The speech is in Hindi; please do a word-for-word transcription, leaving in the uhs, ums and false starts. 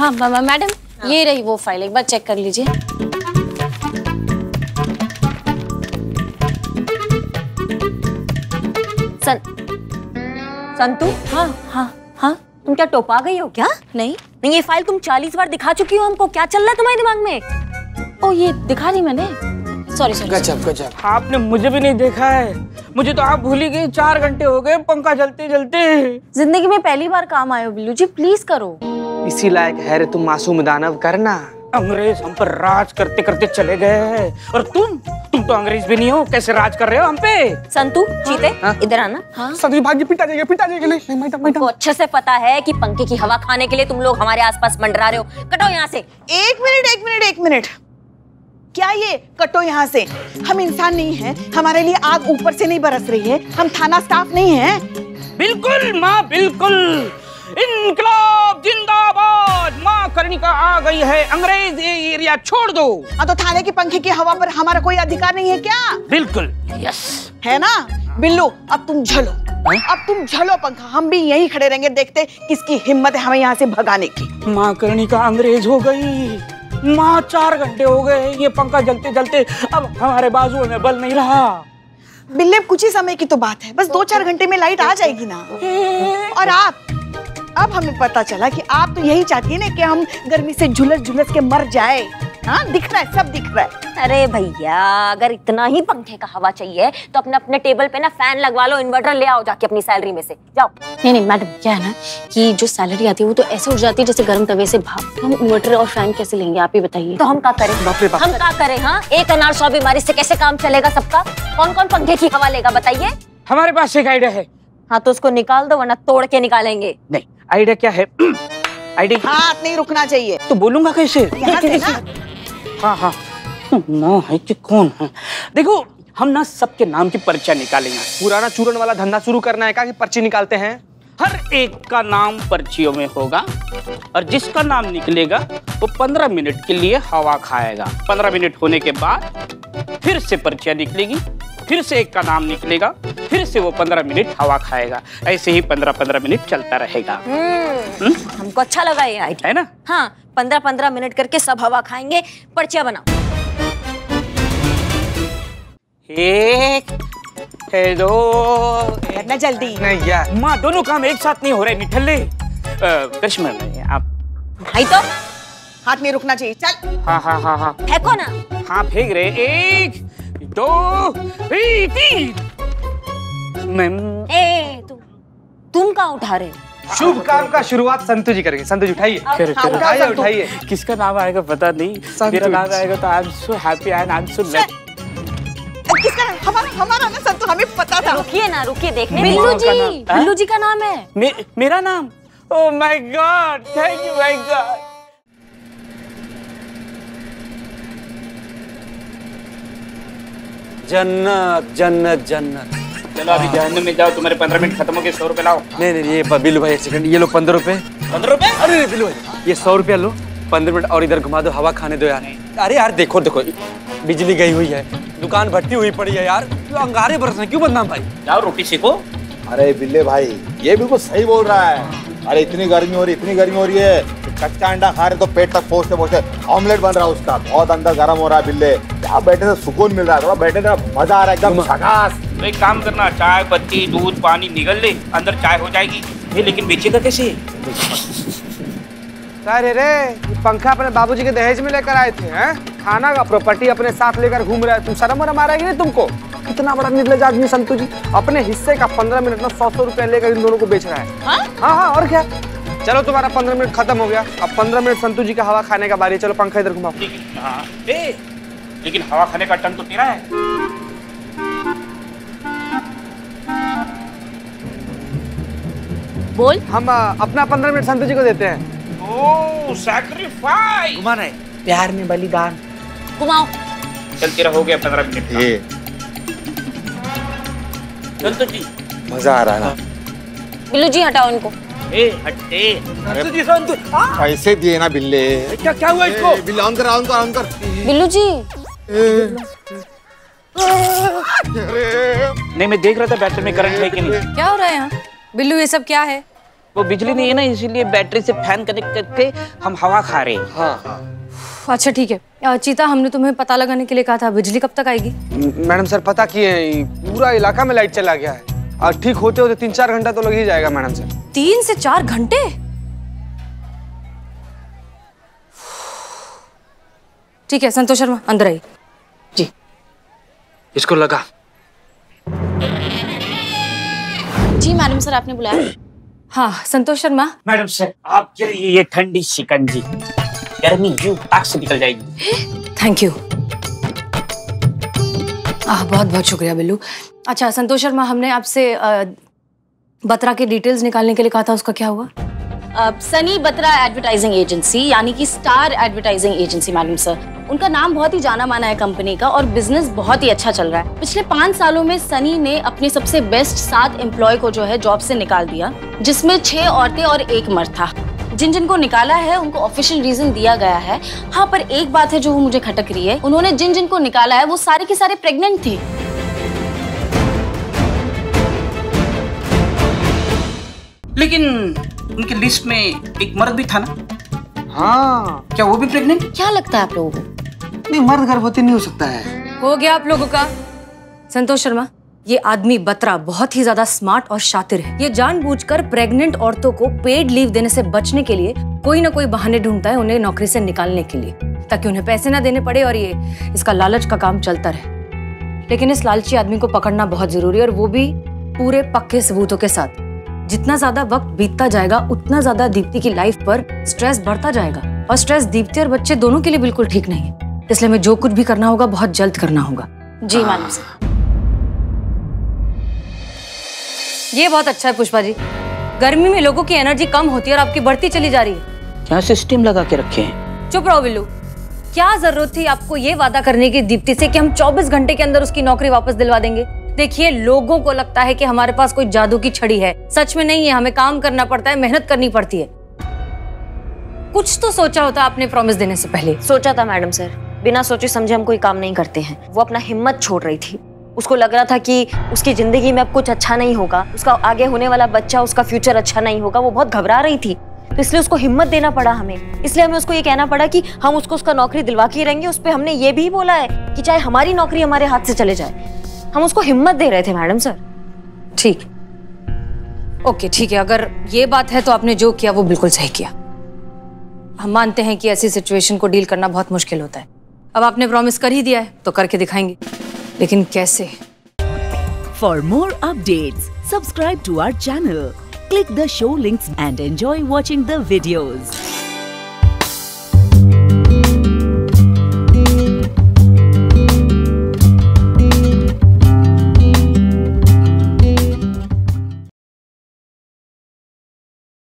हाँ मैडम, हाँ। ये रही वो फाइल, एक बार चेक कर लीजिए। सन संतु? हाँ हाँ हाँ। तुम क्या टोपा गई हो क्या? नहीं नहीं, ये फाइल तुम चालीस बार दिखा चुकी हो हमको। क्या चल रहा है तुम्हारे दिमाग में? ओ ये दिखा नहीं मैंने, सॉरी सॉरी। गजब गजब। आपने मुझे भी नहीं देखा है, मुझे तो आप भूल ही गई। चार घंटे हो गए पंखा जलते जलते। जिंदगी में पहली बार काम आए हो बिल्लू जी, प्लीज करो। इसी लायक है रे तुम मासूम दानव, करना। अंग्रेज हम पर राज करते करते चले गए, और तुम तुम तो अंग्रेज भी नहीं हो, कैसे राज कर रहे हो हम पे? संतु, चीते, हाँ? इधर आना। हाँ? सभी भागी, पिटा जाएगा, पिटा जाएगा। नहीं मैडम, मैडम को अच्छे से पता है कि पंखे की हवा खाने के लिए तुम लोग हमारे आसपास मंडरा रहे हो। कटो यहाँ से। एक मिनट एक मिनट एक मिनट क्या ये कटो यहाँ से? हम इंसान नहीं हैं, हमारे लिए आग ऊपर से नहीं बरस रही है, हम थाना स्टाफ नहीं हैं। बिल्कुल माँ, बिल्कुल। इनकलाब जिंदाबाद। माँ कर्णिका आ गई है, अंग्रेज ये एरिया छोड़ दो। हाँ तो थाने के पंखे की हवा पर हमारा कोई अधिकार नहीं है क्या? बिल्कुल, यस है ना? बिल्लू अब तुम झलो, अब तुम झलो पंखा, हम भी यहीं खड़े रहेंगे, देखते किसकी हिम्मत है हमें यहाँ से भगाने की। माँ कर्णिका अंग्रेज हो गई। माँ चार घंटे हो गए ये पंखा जलते जलते, अब हमारे बाजुओं में बल नहीं रहा। बिल्ले कुछ ही समय की तो बात है, बस दो चार घंटे में लाइट आ जाएगी ना। और आप, अब हमें पता चला कि आप तो यही चाहती है ना कि हम गर्मी से झुलस झुलस के मर जाए। हाँ दिख रहा है, सब दिख रहा है। अरे भैया, अगर इतना ही पंखे का हवा चाहिए तो अपने अपने टेबल पे ना फैन लगवा लो, इन्वर्टर ले आओ जाके अपनी सैलरी में से। जाओ। नहीं नहीं मैडम, क्या है ना कि जो सैलरी आती है वो तो ऐसे उठ जाती है जैसे गर्म तवे से भाप, तो हम इन्वर्टर और फैन कैसे लेंगे आप ही बताइए। तो हम क्या करें? हम क्या करें? हाँ, एक अनार सौ बीमारी से कैसे काम चलेगा सबका? कौन कौन पंखे की हवा लेगा बताइए? हमारे पास एक आइडिया है। हाँ तो उसको निकाल दो, वरना तोड़ के निकालेंगे। नहीं, आइडिया क्या है? आइडिया हाथ नहीं रुकना चाहिए। तो बोलूंगा कैसे? यहाँ से ना। हाँ हाँ ना है कि कौन है? देखो, हम ना सबके नाम की पर्चा निकालेंगे। पुराना चूरन वाला धंधा शुरू करना है क्या कि पर्ची निकालते हैं? हर एक का नाम पर्चियों में होगा, और जिसका नाम निकलेगा वो पंद्रह मिनट के लिए हवा खाएगा। पंद्रह मिनट होने के बाद फिर से पर्चियां निकलेगी, फिर से एक का नाम निकलेगा, फिर से वो पंद्रह मिनट हवा खाएगा। ऐसे ही पंद्रह पंद्रह मिनट चलता रहेगा। हम्म, हमको अच्छा लगा ये आइडिया, है ना? हाँ, पंद्रह पंद्रह मिनट करके सब हवा खाएंगे। पर्चियां बनाओ। एक है, दो, करना जल्दी। नहीं यार, माँ दोनों काम एक साथ नहीं हो रहे निठल्ले। करिश्मा आप भाई तो हाथ नहीं रुकना चाहिए। चल। हाँ हाँ हाँ हाँ फेंको ना। हाँ फेंक रहे। एक, दो, तीन। मैम ए तुम तुम कहाँ उठा रहे हो? शुभ काम का शुरुआत संतु जी करेंगे। संतु जी उठाइए, उठाइए उठाइए। किसका नाम आएगा पता नहीं, मेरा नाम आएगा तो I am so happy and I am so lucky. किसका नाम? हमारा हमारा ना संतु, हमें पता था। रुकिए ना, रुकिए, देखने। बिल्लू जी, बिल्लू जी का नाम है। मे, मेरा नाम? Oh my God, thank you my God. जन्नत जन्नत जन्नत। चलो अभी जहन्नम में जाओ, तुम्हारे पंद्रह मिनट खत्म हो गए, सौ रुपए लाओ। नहीं नहीं, ये बिल्लू भाई एक सेकंड, ये लो पंद्रह रुपए। पंद्रह रुपए? अरे बिल्लू भाई, ये सौ रुपया लो, पंद्रह मिनट और इधर घुमा दो, हवा खाने दो यार। अरे यार देखो देखो, बिजली गई हुई है, दुकान भट्टी हुई पड़ी है यार, अंगारे बरस रहे, क्यों बदनाम भाई? जाओ रोटी सेको। अरे बिल्ले भाई, ये बिल्कुल सही बोल रहा है। अरे इतनी गर्मी हो रही, इतनी गर्मी हो रही है, कच्चा अंडा खा रहे तो पेट तक पहुंचते पहुंचते ऑमलेट बन रहा है उसका, बहुत अंदर गर्म हो रहा है। बिल्ले यहाँ बैठे तो सुकून मिल रहा है, थोड़ा बैठे तो मजा आ रहा है, एकदम झकास। तो एक काम करना, चाय पत्ती दूध पानी निगल ले, अंदर चाय हो जाएगी। ये लेकिन बेचेगा कैसे? अरे रे, ये पंखा अपने बाबूजी के दहेज में लेकर आए थे हैं? खाना का प्रॉपर्टी अपने साथ लेकर घूम रहे हैं, तुम शर्म वरम आ रहा है कि नहीं तुमको? कितना बड़ा निर्लज आदमी संतु जी, अपने हिस्से का पंद्रह मिनट में सौ सौ रुपया लेकर इन दोनों को बेच रहा है। हाँ हाँ हाँ, और क्या? चलो तुम्हारा पंद्रह मिनट खत्म हो गया, अब पंद्रह मिनट संतु जी का हवा खाने का बारी है। चलो पंखा इधर घुमाओ। हाँ, ए, लेकिन हवा खाने का टन तो तेरा है। बोल। हम अपना पंद्रह मिनट संतु जी को देते हैं। Oh, sacrifice. घुमा नहीं, प्यार में बलिदान। घुमाओ। चल तेरा हो गया पंद्रह मिनट। ये संतु जी मजा आ रहा है। बिल्लू जी हटाओ इनको। ए हटे। संतु जी, संतु पैसे दिए ना बिल्ले। क्या क्या हुआ इसको? बिल्ले ऑन कर, ऑन कर, ऑन कर। बिल्लू जी, नहीं मैं देख रहा था बैटरी में करंट है कि नहीं। क्या हो रहा है यहाँ? बिल्लू ये सब क्या है? वो बिजली नहीं है ना, इसीलिए बैटरी से फैन कनेक्ट करके हम हवा खा रहे हैं। हाँ अच्छा ठीक है चीता, हमने तुम्हें पता लगाने के लिए कहा था, बिजली कब तक आएगी? मैडम सर पता किए पूरा इलाका में लाइट चला गया है और ठीक होते होते तीन चार घंटा तो लग ही जाएगा मैडम सर। तीन से चार घंटे? ठीक है संतोष शर्मा अंदर आइए। जी इसको लगा। जी मैडम सर आपने बुलाया? हाँ संतोष शर्मा। मैडम सर आपके लिए ये ठंडी शिकंजी, गर्मी यूं आग से निकल जाएगी। Thank you. आह बहुत बहुत शुक्रिया बिल्लू। अच्छा संतोष शर्मा, हमने आपसे बत्रा के डिटेल्स निकालने के लिए कहा था, उसका क्या हुआ? सनी बत्रा एडवर्टाइजिंग एजेंसी यानी कि star advertising agency madam sir, उनका नाम बहुत ही जाना माना है कंपनी का और बिजनेस बहुत ही अच्छा चल रहा है। पिछले पाँच सालों में सनी ने अपने सबसे बेस्ट सात एम्प्लॉय को जो है जॉब से निकाल दिया, जिसमें छह औरतें और एक मर्द था। जिन जिन को निकाला है उनको ऑफिशियल रीजन दिया गया है। हाँ पर एक बात है जो वो मुझे खटक रही है, उन्होंने जिन जिन को निकाला है वो सारे के सारे प्रेग्नेंट थे। लेकिन उनकी लिस्ट में एक मर्द भी था ना? हाँ क्या वो भी प्रेग्नेंट? क्या लगता है आप लोगों को? नहीं मर्द गर्भवती नहीं हो सकता है। हो गया आप लोगों का। संतोष शर्मा, ये आदमी बत्रा बहुत ही ज्यादा स्मार्ट और शातिर है। ये जानबूझकर प्रेग्नेंट औरतों को पेड लीव देने से बचने के लिए कोई ना कोई बहाने ढूंढता है उन्हें नौकरी से निकालने के लिए, ताकि उन्हें पैसे ना देने पड़े और ये इसका लालच का काम चलता रहे। लेकिन इस लालची आदमी को पकड़ना बहुत जरूरी है और वो भी पूरे पक्के सबूतों के साथ। जितना ज्यादा वक्त बीतता जाएगा उतना ज्यादा दीप्ति की लाइफ पर स्ट्रेस बढ़ता जाएगा और स्ट्रेस दीप्ति और बच्चे दोनों के लिए बिल्कुल ठीक नहीं है। इसलिए हमें जो कुछ भी करना होगा बहुत जल्द करना होगा। जी मैडम सर। ये बहुत अच्छा है पुष्पा जी, गर्मी में लोगों की एनर्जी कम होती है और आपकी बढ़ती चली जा रही है। क्या सिस्टम लगा के रखे हैं? चुप रहो बिल्लू। क्या जरूरत थी आपको ये वादा करने की दीप्ति से कि हम चौबीस घंटे के अंदर उसकी नौकरी वापस दिलवा देंगे? देखिए लोगों को लगता है कि हमारे पास कोई जादू की छड़ी है, सच में नहीं है। हमें काम करना पड़ता है, मेहनत करनी पड़ती है। कुछ तो सोचा होता आपने प्रॉमिस देने से पहले। सोचा था मैडम सर, बिना सोचे समझे हम कोई काम नहीं करते हैं। वो अपना हिम्मत छोड़ रही थी, उसको लग रहा था कि उसकी जिंदगी में अब कुछ अच्छा नहीं होगा, उसका आगे होने वाला बच्चा, उसका फ्यूचर अच्छा नहीं होगा। वो बहुत घबरा रही थी, तो इसलिए उसको हिम्मत देना पड़ा हमें। इसलिए हमें उसको ये कहना पड़ा कि हम उसको उसका नौकरी दिलवा के रहेंगे। उस पर हमने ये भी बोला है कि चाहे हमारी नौकरी हमारे हाथ से चले जाए, हम उसको हिम्मत दे रहे थे मैडम सर। ठीक, ओके ठीक है, अगर ये बात है तो आपने जो किया वो बिल्कुल सही किया। हम मानते हैं कि ऐसी सिचुएशन को डील करना बहुत मुश्किल होता है। अब आपने प्रॉमिस कर ही दिया है तो करके दिखाएंगे, लेकिन कैसे? For more updates subscribe to our channel, click the show links and enjoy watching the videos.